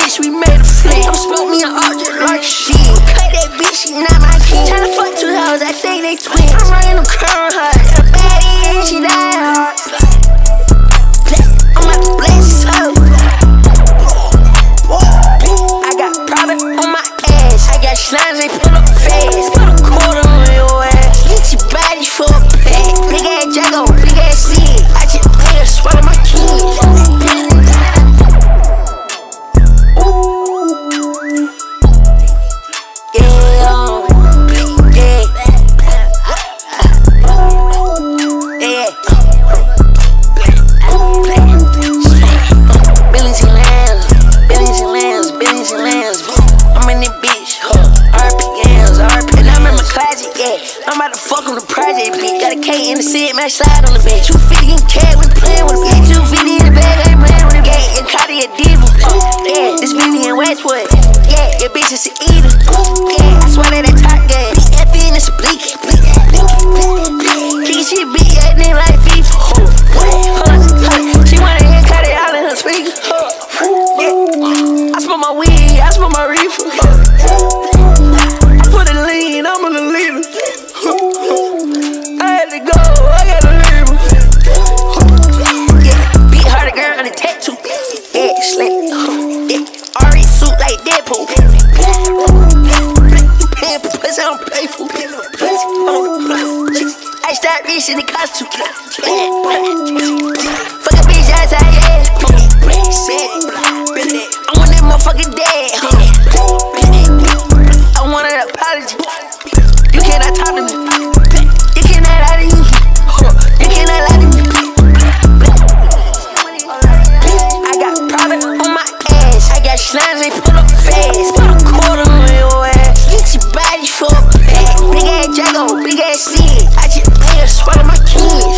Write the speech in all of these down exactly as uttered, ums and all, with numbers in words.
bitch, we made a flip. Don't smoke me an art just like shit. Cut that bitch, she not my kid. Tryna fuck two hoes, I think they twins. I'm running them current hard. A baddie and she die hard. I'm about to blaze this hoe. I got product on my ass. I got slimes, they pull up fast. Put a quarter on your ass. Get your body for a pack. Big ass Jago, big ass seed. I just made her swallow my kids. I'm about to fuck on the project, bitch. Got a K in the set, man, slide on the bench. two fifty in cat when playing with a bitch. two fifty in the bag, I ain't playing with a gang. And Cartier diva. Yeah, this Vinny in Westwood. Yeah, your bitch is a eater. Yeah, I swear that that top gang. F in this bleak. Kick shit, beat that nigga like FIFA. Hold on, she wanna hear Cartier all in her speaker. Yeah, I smoke my weed, I smoke my reefer. I put a lean, I'm on the leader. I had to go, I gotta leave her. Yeah, beat her the girl on the tattoo. Yeah, slap. Yeah, R E suit like Deadpool. You paying for pussy, I don't pay for I start reaching the costume. Fuck a bitch outside, yeah. I want that motherfucking dead. I want an apology. You cannot talk to me. You cannot lie to me. You cannot lie to me. I got product on my ass. I got slimes, they pull up fast. Put a quarter on your ass. Get your body for a pack. Big ass Jago, big ass seed. I just made her swallow my kids.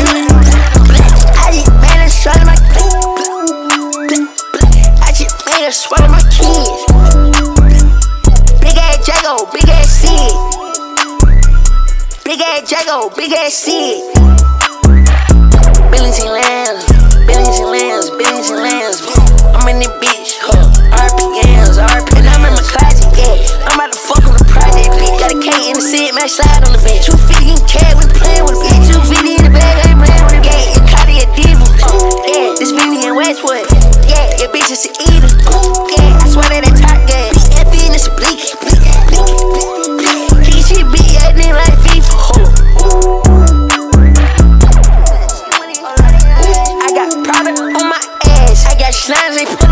I just made her swallow my kids. I just made her swallow my kids. Big ass Jago, big ass seed. Big ass Jago, big ass seed. Billions and lambs, billions and lambs, billions and lambs. I'm in this bitch, huh? R P Ms, R P. And I'm in my closet, yeah. I'm about to fuck on the project, bitch. Got a K in the set, man, slide on the bench. two fifty in cat when playing with a bitch. two fifty in the bag, I ain't playing with a gang. And Cartier diva. Yeah, this Vinny in Westwood. Yeah, your bitch is a eater. Yeah, I swear that that top gang. F in this bleak. Kick shit, beat that nigga like FIFA. I got product on my ass. I got slimes, they put